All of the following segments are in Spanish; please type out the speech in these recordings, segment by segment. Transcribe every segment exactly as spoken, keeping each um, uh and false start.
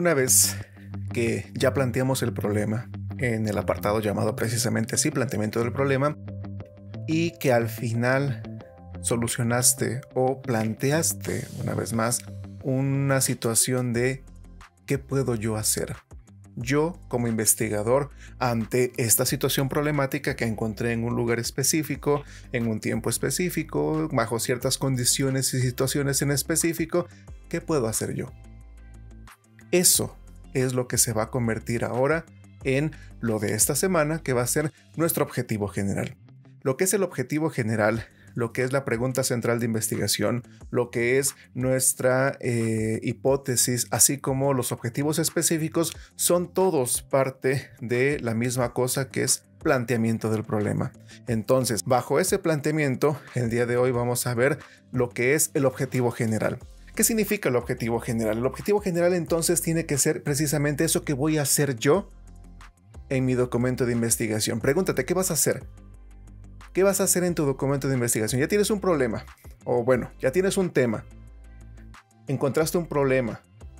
Una vez que ya planteamos el problema en el apartado llamado precisamente así, planteamiento del problema, y que al final solucionaste o planteaste una vez más una situación de ¿qué puedo yo hacer? Yo, como investigador, ante esta situación problemática que encontré en un lugar específico, en un tiempo específico, bajo ciertas condiciones y situaciones en específico, ¿qué puedo hacer yo? Eso es lo que se va a convertir ahora en lo de esta semana, que va a ser nuestro objetivo general. Lo que es el objetivo general, lo que es la pregunta central de investigación, lo que es nuestra eh, hipótesis, así como los objetivos específicos, son todos parte de la misma cosa, que es planteamiento del problema. Entonces, bajo ese planteamiento, el día de hoy vamos a ver lo que es el objetivo general. ¿Qué significa el objetivo general? El objetivo general entonces tiene que ser precisamente eso que voy a hacer yo en mi documento de investigación. Pregúntate, ¿qué vas a hacer? ¿Qué vas a hacer en tu documento de investigación? Ya tienes un problema, o bueno, ya tienes un tema. Encontraste un problema.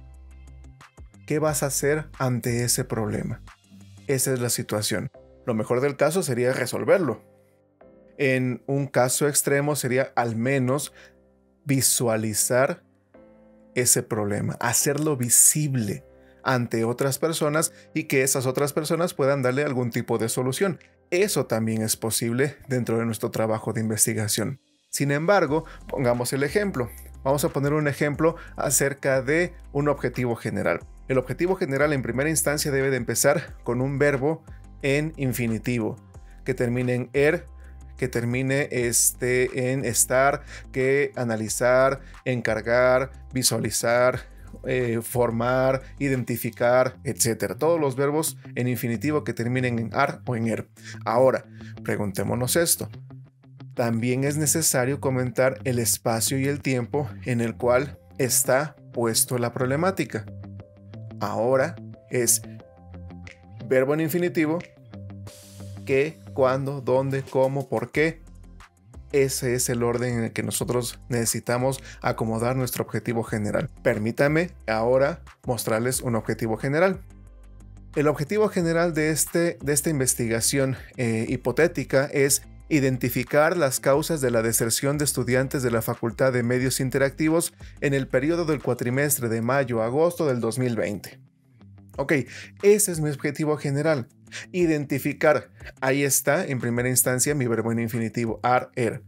¿Qué vas a hacer ante ese problema? Esa es la situación. Lo mejor del caso sería resolverlo. En un caso extremo sería al menos visualizar ese problema, hacerlo visible ante otras personas y que esas otras personas puedan darle algún tipo de solución. Eso también es posible dentro de nuestro trabajo de investigación. Sin embargo, pongamos el ejemplo. Vamos a poner un ejemplo acerca de un objetivo general. El objetivo general en primera instancia debe de empezar con un verbo en infinitivo, que termine en er, que termine este, en estar, que analizar, encargar, visualizar, eh, formar, identificar, etcétera. Todos los verbos en infinitivo que terminen en ar o en er. Ahora, preguntémonos esto. También es necesario comentar el espacio y el tiempo en el cual está puesto la problemática. Ahora es verbo en infinitivo, qué, cuándo, dónde, cómo, por qué. Ese es el orden en el que nosotros necesitamos acomodar nuestro objetivo general. Permítame ahora mostrarles un objetivo general. El objetivo general de, este, de esta investigación eh, hipotética es identificar las causas de la deserción de estudiantes de la Facultad de Medios Interactivos en el periodo del cuatrimestre de mayo a agosto del dos mil veinte. Ok, ese es mi objetivo general. Identificar, ahí está en primera instancia mi verbo en infinitivo, ar, er.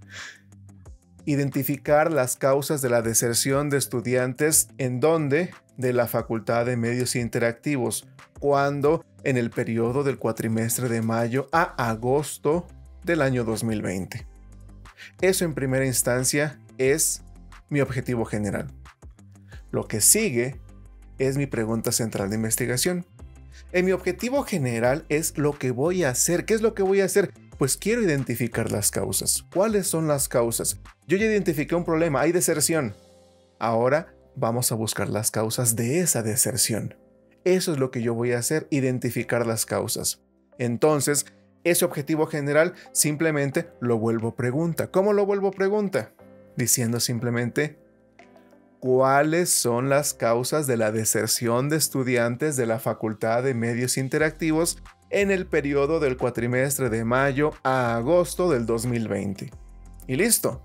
Identificar las causas de la deserción de estudiantes en donde de la Facultad de Medios Interactivos, cuando en el periodo del cuatrimestre de mayo a agosto del año dos mil veinte. Eso en primera instancia es mi objetivo general. Lo que sigue es mi pregunta central de investigación. En mi objetivo general es lo que voy a hacer. ¿Qué es lo que voy a hacer? Pues quiero identificar las causas. ¿Cuáles son las causas? Yo ya identifiqué un problema, hay deserción. Ahora vamos a buscar las causas de esa deserción. Eso es lo que yo voy a hacer, identificar las causas. Entonces, ese objetivo general simplemente lo vuelvo pregunta. ¿Cómo lo vuelvo pregunta? Diciendo simplemente ¿cuáles son las causas de la deserción de estudiantes de la Facultad de Medios Interactivos en el periodo del cuatrimestre de mayo a agosto del dos mil veinte? Y listo.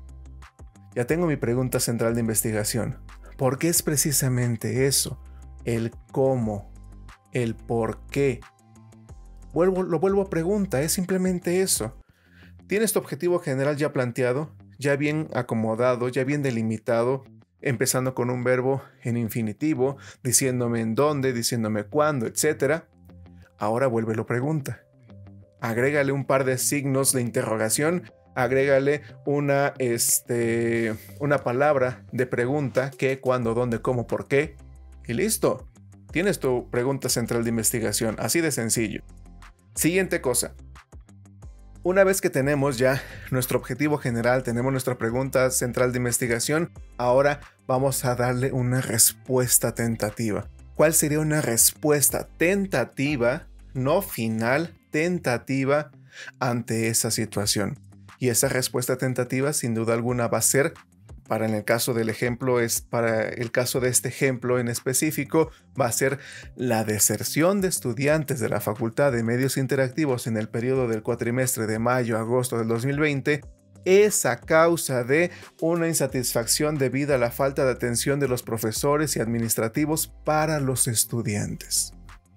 Ya tengo mi pregunta central de investigación. ¿Por qué es precisamente eso? El cómo, el por qué. Vuelvo, lo vuelvo a pregunta, es simplemente eso. ¿Tienes tu objetivo general ya planteado, ya bien acomodado, ya bien delimitado? Empezando con un verbo en infinitivo, diciéndome en dónde, diciéndome cuándo, etcétera. Ahora vuélvelo pregunta. Agrégale un par de signos de interrogación, agrégale una, este, una palabra de pregunta, qué, cuándo, dónde, cómo, por qué, y listo. Tienes tu pregunta central de investigación, así de sencillo. Siguiente cosa. Una vez que tenemos ya nuestro objetivo general, tenemos nuestra pregunta central de investigación, ahora vamos a darle una respuesta tentativa. ¿Cuál sería una respuesta tentativa, no final, tentativa ante esa situación? Y esa respuesta tentativa, sin duda alguna, va a ser para en el caso del ejemplo, es para el caso de este ejemplo en específico, va a ser la deserción de estudiantes de la Facultad de Medios Interactivos en el periodo del cuatrimestre de mayo a agosto del dos mil veinte es a causa de una insatisfacción debida a la falta de atención de los profesores y administrativos para los estudiantes.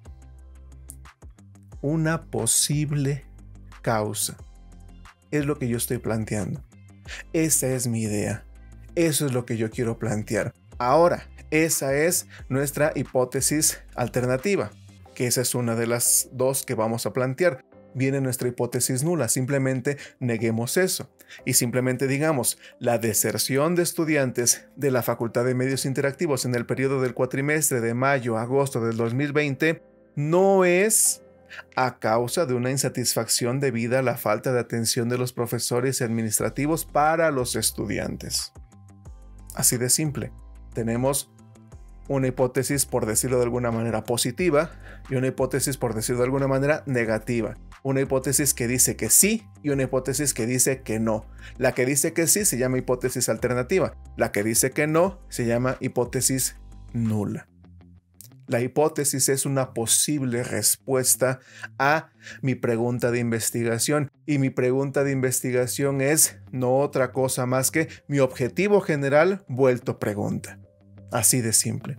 Una posible causa. Es lo que yo estoy planteando. Esa es mi idea. Eso es lo que yo quiero plantear. Ahora, esa es nuestra hipótesis alternativa, que esa es una de las dos que vamos a plantear. Viene nuestra hipótesis nula, simplemente neguemos eso y simplemente digamos, la deserción de estudiantes de la Facultad de Medios Interactivos en el periodo del cuatrimestre de mayo a agosto del dos mil veinte no es a causa de una insatisfacción debida a la falta de atención de los profesores y administrativos para los estudiantes. Así de simple. Tenemos una hipótesis, por decirlo de alguna manera, positiva y una hipótesis, por decirlo de alguna manera, negativa. Una hipótesis que dice que sí y una hipótesis que dice que no. La que dice que sí se llama hipótesis alternativa. La que dice que no se llama hipótesis nula. La hipótesis es una posible respuesta a mi pregunta de investigación y mi pregunta de investigación es no otra cosa más que mi objetivo general vuelto pregunta. Así de simple.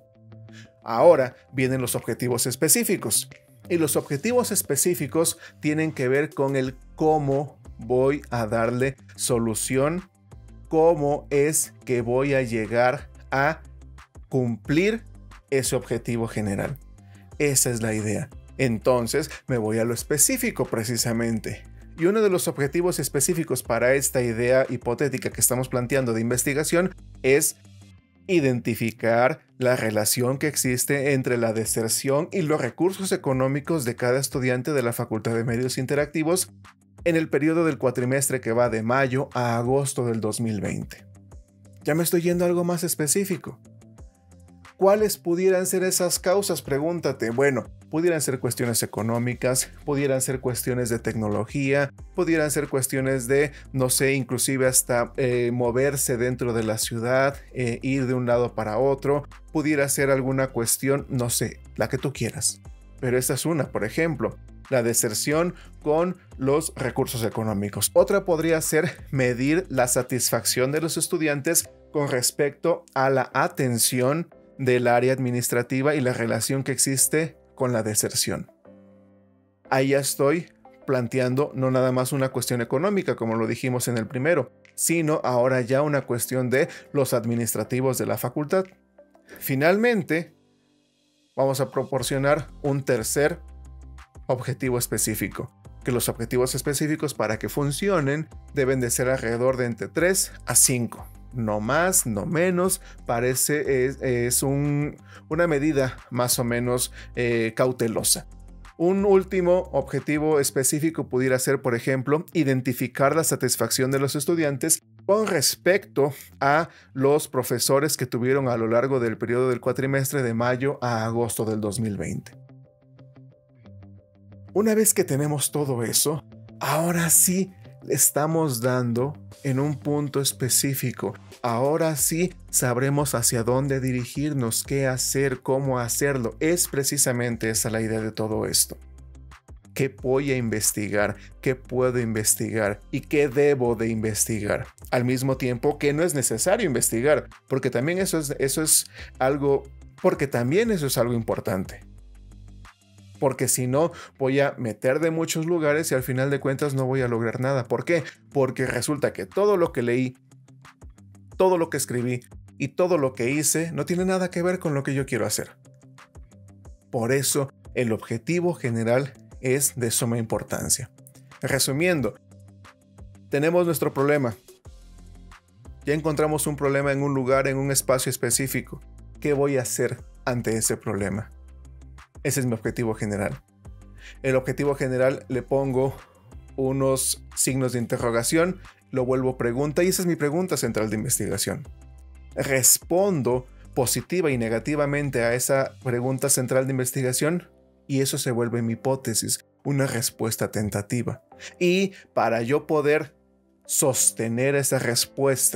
Ahora vienen los objetivos específicos y los objetivos específicos tienen que ver con el cómo voy a darle solución, cómo es que voy a llegar a cumplir ese objetivo general. Esa es la idea. Entonces me voy a lo específico precisamente. Y uno de los objetivos específicos para esta idea hipotética que estamos planteando de investigación es identificar la relación que existe entre la deserción y los recursos económicos de cada estudiante de la Facultad de Medios Interactivos en el periodo del cuatrimestre que va de mayo a agosto del dos mil veinte. Ya me estoy yendo a algo más específico. ¿Cuáles pudieran ser esas causas? Pregúntate. Bueno, pudieran ser cuestiones económicas, pudieran ser cuestiones de tecnología, pudieran ser cuestiones de, no sé, inclusive hasta eh, moverse dentro de la ciudad, eh, ir de un lado para otro, pudiera ser alguna cuestión, no sé, la que tú quieras. Pero esta es una, por ejemplo, la deserción con los recursos económicos. Otra podría ser medir la satisfacción de los estudiantes con respecto a la atención del área administrativa y la relación que existe con la deserción. Ahí ya estoy planteando no nada más una cuestión económica, como lo dijimos en el primero, sino ahora ya una cuestión de los administrativos de la facultad. Finalmente, vamos a proporcionar un tercer objetivo específico, que los objetivos específicos para que funcionen deben de ser alrededor de entre tres a cinco. No más, no menos, parece es, es un, una medida más o menos eh, cautelosa. Un último objetivo específico pudiera ser, por ejemplo, identificar la satisfacción de los estudiantes con respecto a los profesores que tuvieron a lo largo del periodo del cuatrimestre de mayo a agosto del dos mil veinte. Una vez que tenemos todo eso, ahora sí estamos dando en un punto específico. Ahora sí sabremos hacia dónde dirigirnos, qué hacer, cómo hacerlo. Es precisamente esa la idea de todo esto. ¿Qué voy a investigar? ¿Qué puedo investigar? ¿Y qué debo de investigar? Al mismo tiempo que no es necesario investigar, porque también eso es, eso es algo, porque también eso es algo importante. Porque si no, voy a meter de muchos lugares y al final de cuentas no voy a lograr nada. ¿Por qué? Porque resulta que todo lo que leí, todo lo que escribí y todo lo que hice no tiene nada que ver con lo que yo quiero hacer. Por eso, el objetivo general es de suma importancia. Resumiendo, tenemos nuestro problema. Ya encontramos un problema en un lugar, en un espacio específico. ¿Qué voy a hacer ante ese problema? Ese es mi objetivo general. El objetivo general le pongo unos signos de interrogación, lo vuelvo pregunta y esa es mi pregunta central de investigación. Respondo positiva y negativamente a esa pregunta central de investigación y eso se vuelve mi hipótesis, una respuesta tentativa. Y para yo poder sostener esa respuesta,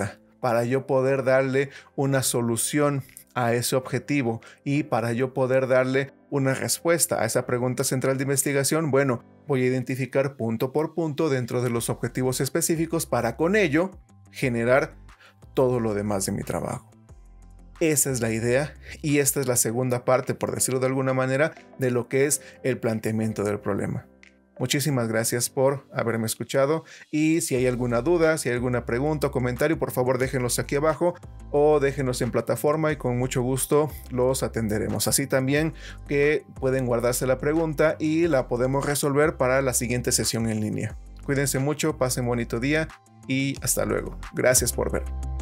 para yo poder darle una solución a ese objetivo y para yo poder darle una respuesta a esa pregunta central de investigación, bueno, voy a identificar punto por punto dentro de los objetivos específicos para con ello generar todo lo demás de mi trabajo. Esa es la idea y esta es la segunda parte, por decirlo de alguna manera, de lo que es el planteamiento del problema. Muchísimas gracias por haberme escuchado y si hay alguna duda, si hay alguna pregunta o comentario, por favor déjenlos aquí abajo o déjenlos en plataforma y con mucho gusto los atenderemos. Así también que pueden guardarse la pregunta y la podemos resolver para la siguiente sesión en línea. Cuídense mucho, pasen bonito día y hasta luego. Gracias por ver.